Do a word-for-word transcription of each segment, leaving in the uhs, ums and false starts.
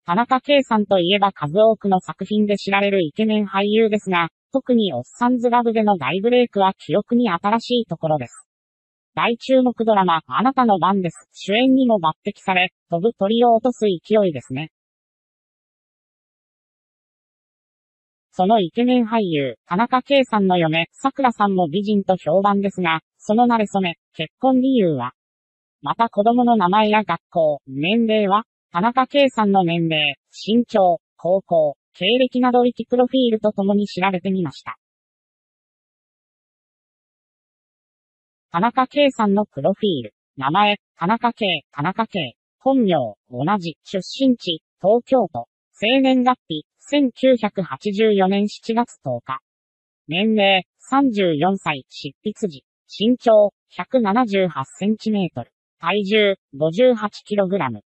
田中圭さんといえば数多くの作品で知られるイケメン俳優ですが、特におっさんずラブでの大ブレイクは記憶に新しいところです。大注目ドラマ、あなたの番です。主演にも抜擢され、飛ぶ鳥を落とす勢いですね。そのイケメン俳優、田中圭さんの嫁、さくらさんも美人と評判ですが、その馴れ初め、結婚理由は、また子供の名前や学校、年齢は、田中圭さんの年齢、身長、高校、経歴などウィキプロフィールとともに調べてみました。田中圭さんのプロフィール。名前、田中圭、田中圭。本名、同じ、出身地、東京都。生年月日、せんきゅうひゃくはちじゅうよねんしちがつとおか。年齢、さんじゅうよんさい、執筆時。身長、ひゃくななじゅうはちセンチメートル。体重、ごじゅうはちキログラム。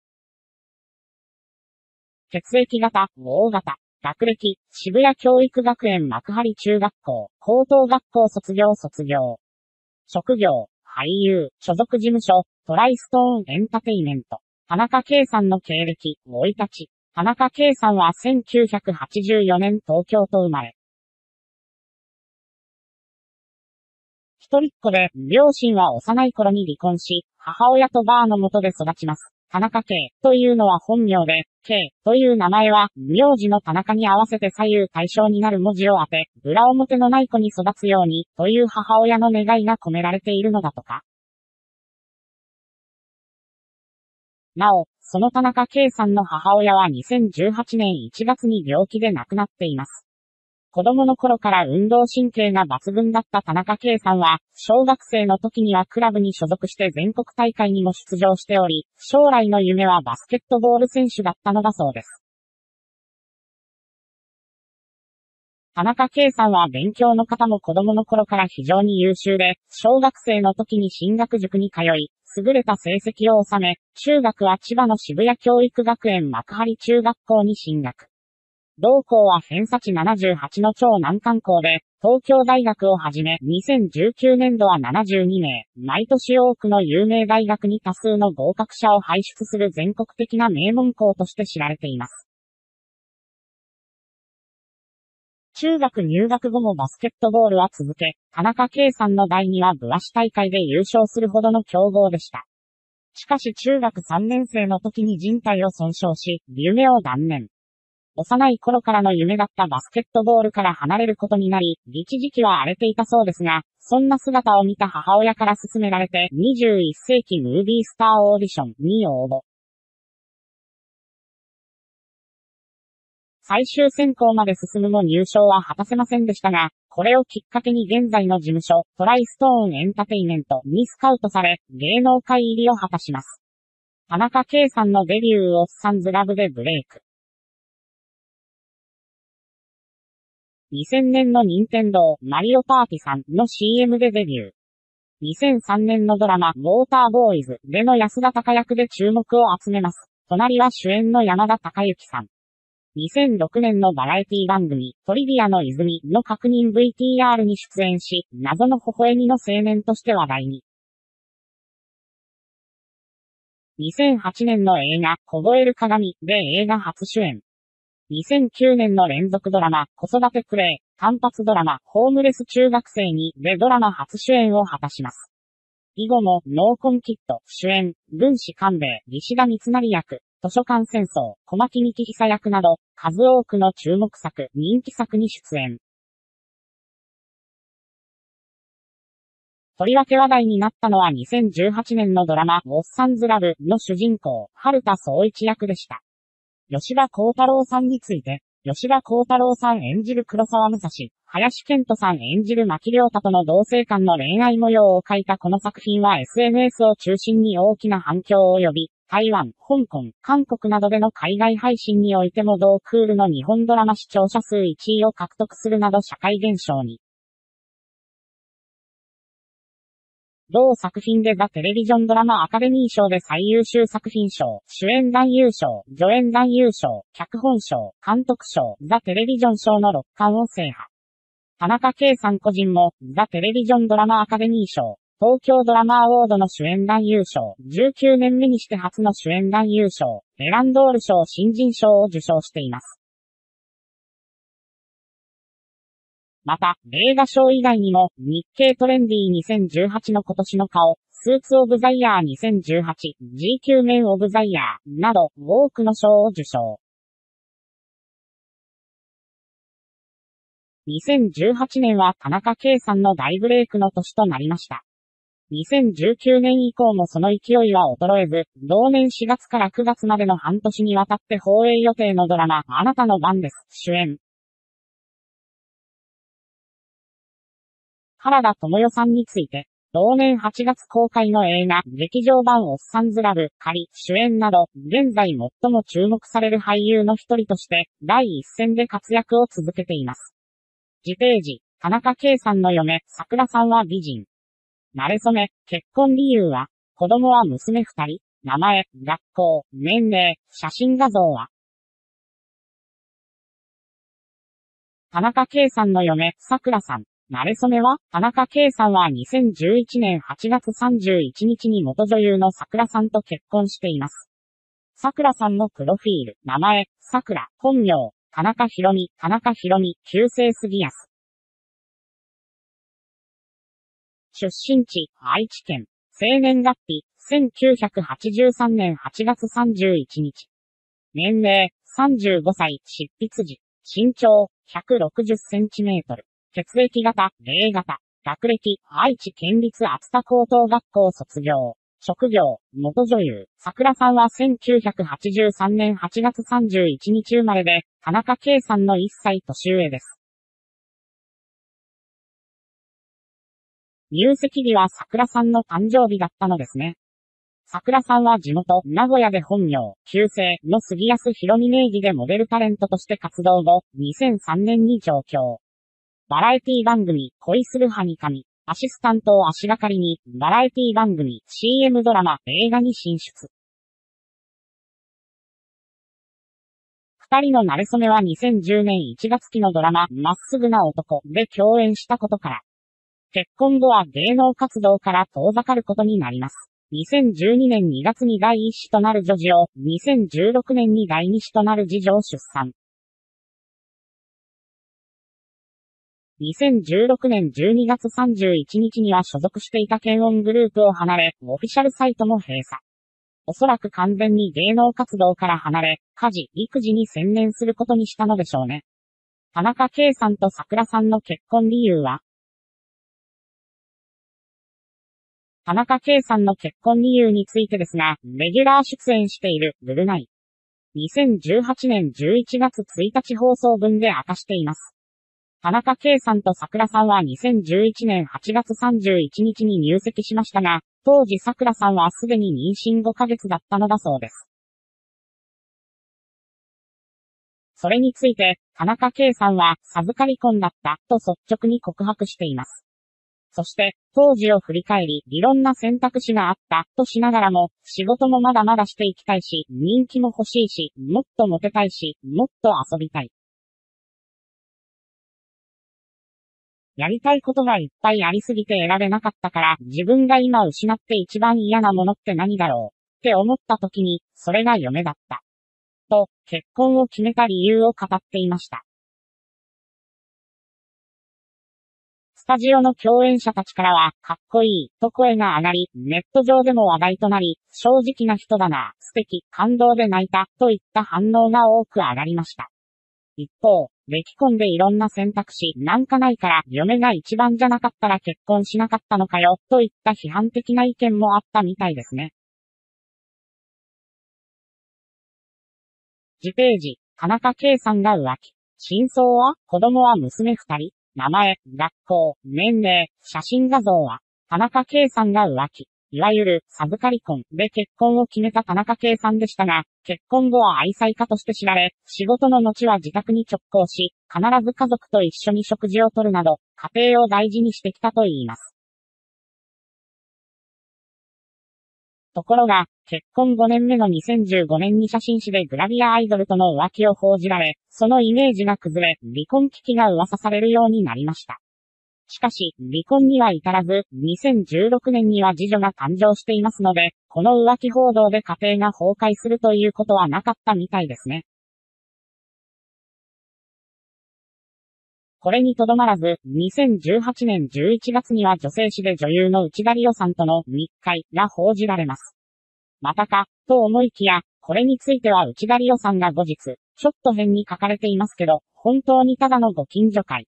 血液型、O型。学歴、渋谷教育学園幕張中学校、高等学校卒業卒業。職業、俳優、所属事務所、トライストーンエンタテイメント。田中圭さんの経歴、生い立ち。田中圭さんはせんきゅうひゃくはちじゅうよねん東京都生まれ。一人っ子で、両親は幼い頃に離婚し、母親とバーの下で育ちます。田中圭というのは本名で、圭という名前は、名字の田中に合わせて左右対称になる文字を当て、裏表のない子に育つように、という母親の願いが込められているのだとか。なお、その田中圭さんの母親はにせんじゅうはちねんいちがつに病気で亡くなっています。子供の頃から運動神経が抜群だった田中圭さんは、小学生の時にはクラブに所属して全国大会にも出場しており、将来の夢はバスケットボール選手だったのだそうです。田中圭さんは勉強の方も子供の頃から非常に優秀で、小学生の時に進学塾に通い、優れた成績を収め、中学は千葉の渋谷教育学園幕張中学校に進学。同校は偏差値ななじゅうはちの超難関校で、東京大学をはじめ、にせんじゅうきゅうねんどはななじゅうにめい、毎年多くの有名大学に多数の合格者を輩出する全国的な名門校として知られています。中学入学後もバスケットボールは続け、田中圭さんの代にはブアシ大会で優勝するほどの強豪でした。しかし中学さんねん生の時に靭帯を損傷し、夢を断念。幼い頃からの夢だったバスケットボールから離れることになり、一時期は荒れていたそうですが、そんな姿を見た母親から勧められて、にじゅういっせいきムービースターオーディションに応募。最終選考まで進むも入賞は果たせませんでしたが、これをきっかけに現在の事務所、トライストーンエンタテイメントにスカウトされ、芸能界入りを果たします。田中圭さんのデビューをおっさんずラブでブレイク。にせんねんの任天堂マリオパーティさんの シーエム でデビュー。にせんさんねんのドラマウォーターボーイズでの安田孝役で注目を集めます。隣は主演の山田孝之さん。にせんろくねんのバラエティ番組トリビアの泉の確認 ブイティーアール に出演し、謎の微笑みの青年として話題に。にせんはちねんの映画凍える鏡で映画初主演。にせんきゅうねんの連続ドラマ、子育てプレイ、単発ドラマ、ホームレス中学生に、でドラマ初主演を果たします。以後も、ノーコンキット、主演、軍師官兵衛、西田三成役、図書館戦争、小牧幹久役など、数多くの注目作、人気作に出演。とりわけ話題になったのはにせんじゅうはちねんのドラマ、おっさんずラブの主人公、春田宗一役でした。吉田鋼太郎さんについて、吉田鋼太郎さん演じる黒沢武蔵、林遣都さん演じる牧良太との同性間の恋愛模様を描いたこの作品は エスエヌエス を中心に大きな反響を呼び、台湾、香港、韓国などでの海外配信においても同クールの日本ドラマ視聴者数いちいを獲得するなど社会現象に。同作品でザ・テレビジョンドラマアカデミー賞で最優秀作品賞、主演男優賞、助演男優賞、脚本賞、監督賞、ザ・テレビジョン賞のろっかんを制覇。田中圭さん個人も、ザ・テレビジョンドラマアカデミー賞、 東京ドラマアワードの主演男優賞、じゅうきゅうねんめにして初の主演男優賞、エランドール賞新人賞を受賞しています。また、映画賞以外にも、日経トレンディにせんじゅうはちの今年の顔、スーツオブザイヤーにせんじゅうはち、ジーキュー メンオブザイヤー、など、多くの賞を受賞。にせんじゅうはちねんは田中圭さんの大ブレイクの年となりました。にせんじゅうきゅうねん以降もその勢いは衰えず、同年しがつからくがつまでの半年にわたって放映予定のドラマ、あなたの番です、主演。原田知世さんについて、同年はちがつ公開の映画、劇場版おっさんずラブ、仮、主演など、現在最も注目される俳優の一人として、第一線で活躍を続けています。次ページ、田中圭さんの嫁、桜さんは美人。馴れ初め、結婚理由は、子供は娘二人、名前、学校、年齢、写真画像は。田中圭さんの嫁、桜さん。馴れ初めは、田中圭さんはにせんじゅういちねんはちがつさんじゅういちにちに元女優の桜さんと結婚しています。桜さんのプロフィール、名前、桜、本名、田中宏美、田中宏美、旧姓杉安。出身地、愛知県。生年月日、せんきゅうひゃくはちじゅうさんねんはちがつさんじゅういちにち。年齢、さんじゅうごさい、執筆時。身長、ひゃくろくじゅっセンチメートル。血液型、A 型。学歴、愛知県立熱田高等学校卒業。職業、元女優。桜さんはせんきゅうひゃくはちじゅうさんねんはちがつさんじゅういちにち生まれで、田中圭さんのいっさい年上です。入籍日は桜さんの誕生日だったのですね。桜さんは地元、名古屋で本名、旧姓の杉安弘美名義でモデルタレントとして活動後、にせんさんねんに上京。バラエティ番組、恋するはにかみ、アシスタントを足がかりに、バラエティ番組、シーエム ドラマ、映画に進出。二人の馴れ初めはにせんじゅうねんいちがつ期のドラマ、まっすぐな男で共演したことから。結婚後は芸能活動から遠ざかることになります。にせんじゅうにねんにがつに第一子となる女児を、にせんじゅうろくねんに第二子となる次女を出産。にせんじゅうろくねんじゅうにがつさんじゅういちにちには所属していた検音グループを離れ、オフィシャルサイトも閉鎖。おそらく完全に芸能活動から離れ、家事、育児に専念することにしたのでしょうね。田中圭さんと桜さんの結婚理由は？田中圭さんの結婚理由についてですが、レギュラー出演している、ぐるナイ。にせんじゅうはちねんじゅういちがつついたち放送分で明かしています。田中圭さんと桜さんはにせんじゅういちねんはちがつさんじゅういちにちに入籍しましたが、当時桜さんはすでに妊娠ごかげつだったのだそうです。それについて、田中圭さんは、授かり婚だった、と率直に告白しています。そして、当時を振り返り、いろんな選択肢があった、としながらも、仕事もまだまだしていきたいし、人気も欲しいし、もっとモテたいし、もっと遊びたい。やりたいことがいっぱいありすぎて選べなかったから、自分が今失って一番嫌なものって何だろう、って思った時に、それが嫁だった。と、結婚を決めた理由を語っていました。スタジオの共演者たちからは、かっこいい、と声が上がり、ネット上でも話題となり、正直な人だな、素敵、感動で泣いた、といった反応が多く上がりました。一方、歴婚でいろんな選択肢なんかないから、嫁が一番じゃなかったら結婚しなかったのかよ、といった批判的な意見もあったみたいですね。次ページ、田中圭さんが浮気。真相は、子供は娘二人。名前、学校、年齢、写真画像は、田中圭さんが浮気。いわゆる、授かり婚で結婚を決めた田中圭さんでしたが、結婚後は愛妻家として知られ、仕事の後は自宅に直行し、必ず家族と一緒に食事をとるなど、家庭を大事にしてきたといいます。ところが、結婚ごねんめのにせんじゅうごねんに写真誌でグラビアアイドルとの浮気を報じられ、そのイメージが崩れ、離婚危機が噂されるようになりました。 しかし、離婚には至らず、にせんじゅうろくねんには次女が誕生していますので、この浮気報道で家庭が崩壊するということはなかったみたいですね。これにとどまらず、にせんじゅうはちねんじゅういちがつには女性誌で女優の内田理央さんとの密会が報じられます。またか、と思いきや、これについては内田理央さんが後日、ちょっと変に書かれていますけど、本当にただのご近所会。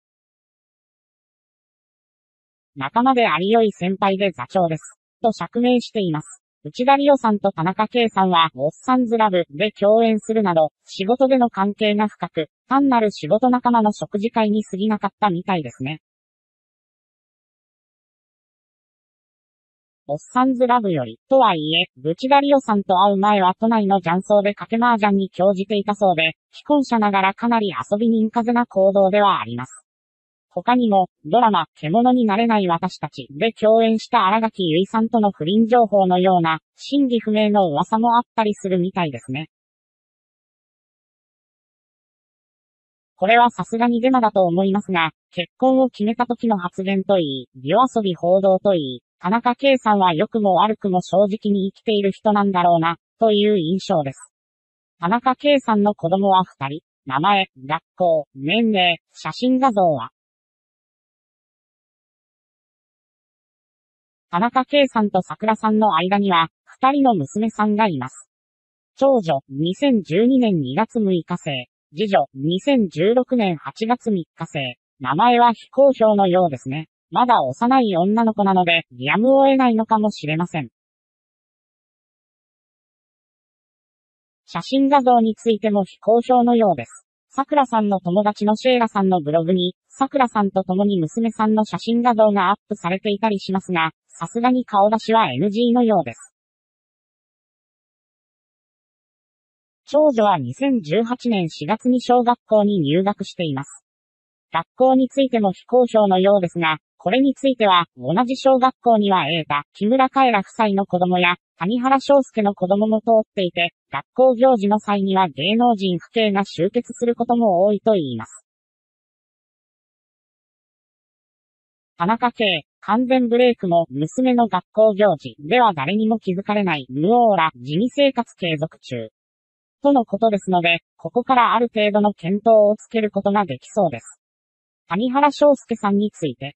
仲間であり良い先輩で座長です。と釈明しています。内田理央さんと田中圭さんは、おっさんずラブで共演するなど、仕事での関係が深く、単なる仕事仲間の食事会に過ぎなかったみたいですね。おっさんずラブより、とはいえ、内田理央さんと会う前は都内の雀荘で賭け麻雀に興じていたそうで、既婚者ながらかなり遊び人風な行動ではあります。他にも、ドラマ、獣になれない私たちで共演した新垣結衣さんとの不倫情報のような、真偽不明の噂もあったりするみたいですね。これはさすがにデマだと思いますが、結婚を決めた時の発言といい、夜遊び報道といい、田中圭さんは良くも悪くも正直に生きている人なんだろうな、という印象です。田中圭さんの子供はふたり、名前、学校、年齢、写真画像は、田中圭さんと桜さんの間には、二人の娘さんがいます。長女、にせんじゅうにねんにがつむいか生。次女、にせんじゅうろくねんはちがつみっか生。名前は非公表のようですね。まだ幼い女の子なので、やむを得ないのかもしれません。写真画像についても非公表のようです。桜さんの友達のシェイラさんのブログに、桜さんと共に娘さんの写真画像がアップされていたりしますが、さすがに顔出しは エヌジー のようです。長女はにせんじゅうはちねんしがつに小学校に入学しています。学校についても非公表のようですが、これについては、同じ小学校には瑛太、木村カエラ夫妻の子供や、谷原章介の子供も通っていて、学校行事の際には芸能人父兄が集結することも多いと言います。田中圭、完全ブレイクも、娘の学校行事では誰にも気づかれない、無オーラ、地味生活継続中。とのことですので、ここからある程度の検討をつけることができそうです。谷原章介さんについて。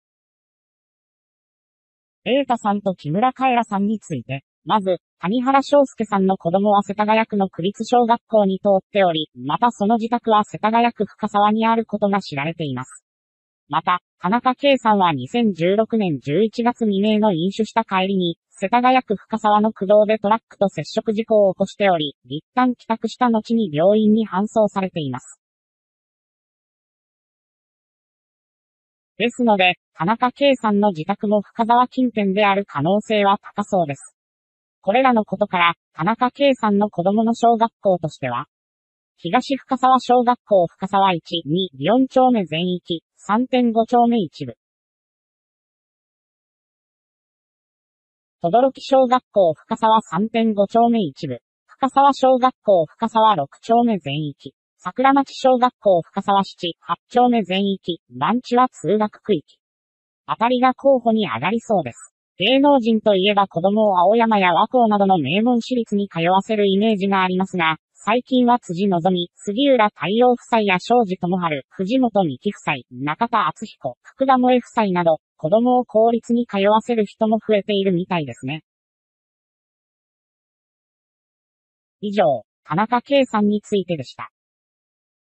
瑛太さんと木村カエラさんについて。まず、谷原章介さんの子供は世田谷区の区立小学校に通っており、またその自宅は世田谷区深沢にあることが知られています。また、田中圭さんはにせんじゅうろくねんじゅういちがつ未明の飲酒した帰りに、世田谷区深沢の区道でトラックと接触事故を起こしており、一旦帰宅した後に病院に搬送されています。ですので、田中圭さんの自宅も深沢近辺である可能性は高そうです。これらのことから、田中圭さんの子供の小学校としては、東深沢小学校深沢いち、に、よん丁目全域、さんてんご丁目一部。轟小学校深沢 さんてんご丁目一部。深沢小学校深沢ろく丁目全域。桜町小学校深沢なな、はち丁目全域。番地は通学区域。あたりが候補に上がりそうです。芸能人といえば子供を青山や和光などの名門私立に通わせるイメージがありますが、最近は辻希美、杉浦太陽夫妻や庄司智春、藤本美貴夫妻、中田敦彦、福田萌夫妻など、子供を公立に通わせる人も増えているみたいですね。以上、田中圭さんについてでした。